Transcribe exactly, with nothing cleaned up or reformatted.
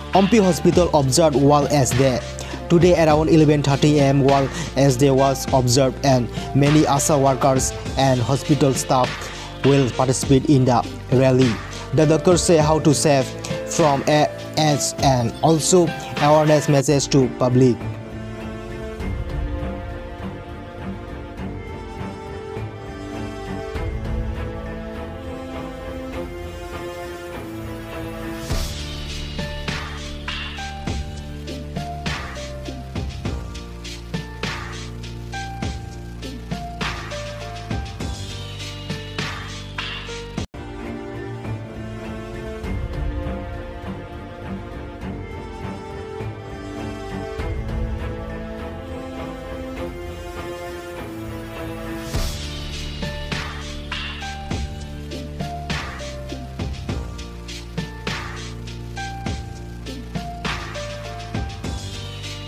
Ompi Hospital observed World AIDS Day. Today around eleven thirty a m World AIDS Day was observed, and many A S A workers and hospital staff will participate in the rally. The doctors say how to save from AIDS and also awareness message to public.